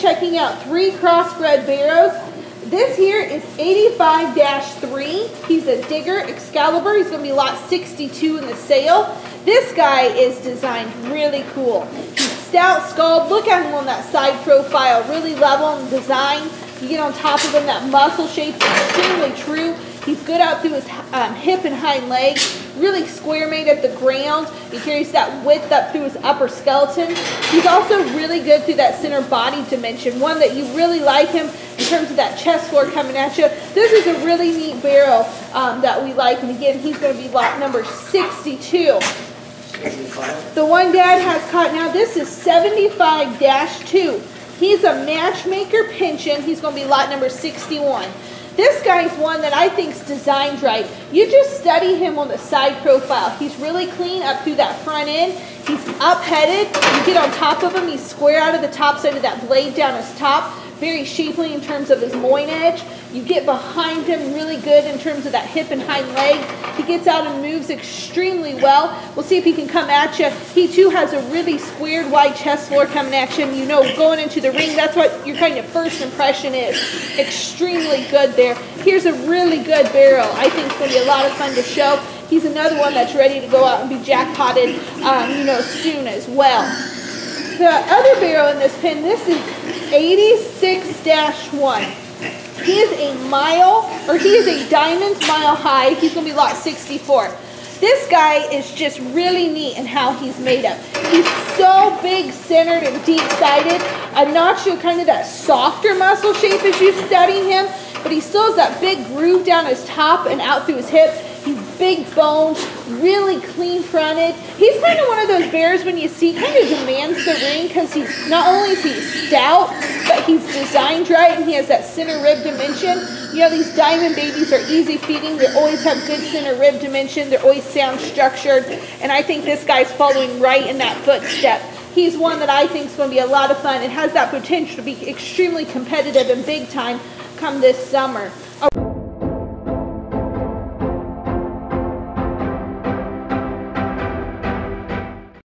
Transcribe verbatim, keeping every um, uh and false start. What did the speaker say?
checking out three crossbred barrows. This here is eighty-five dash three. He's a digger, Excalibur. He's going to be lot sixty-two in the sale. This guy is designed really cool. He's stout skulled. Look at him on that side profile. Really level in design. You get on top of him, that muscle shape is extremely true. He's good out through his um, hip and hind legs. Really square made at the ground. He carries that width up through his upper skeleton. He's also really good through that center body dimension. One that you really like him in terms of that chest floor coming at you. This is a really neat barrow um, that we like. And again, he's going to be lot number sixty-two. The one Dad has caught now, this is seventy-five dash two. He's a matchmaker pension. He's going to be lot number sixty-one. This guy's one that I think is designed right. You just study him on the side profile. He's really clean up through that front end. He's up-headed. You get on top of him, he's square out of the top side of that blade down his top. Very shapely in terms of his loin edge. You get behind him really good in terms of that hip and hind leg. He gets out and moves extremely well. We'll see if he can come at you. He too has a really squared wide chest floor coming at you. And you know, going into the ring, that's what your kind of first impression is. Extremely good there. Here's a really good barrow. I think it's going to be a lot of fun to show. He's another one that's ready to go out and be jackpotted, um, you know, soon as well. The other barrow in this pen, this is eighty-six dash one. He is a mile, or he is a diamond mile high. He's going to be lot sixty-four. This guy is just really neat in how he's made up. He's so big, centered, and deep-sided. I'm not sure kind of that softer muscle shape as you study him, but he still has that big groove down his top and out through his hip. He's big boned, really clean fronted. He's kind of one of those bears when you see kind of demands the ring because he's not only is he stout, but he's designed right and he has that center rib dimension. You know, these diamond babies are easy feeding. They always have good center rib dimension. They're always sound structured. And I think this guy's following right in that footstep. He's one that I think is going to be a lot of fun and has that potential to be extremely competitive and big time come this summer.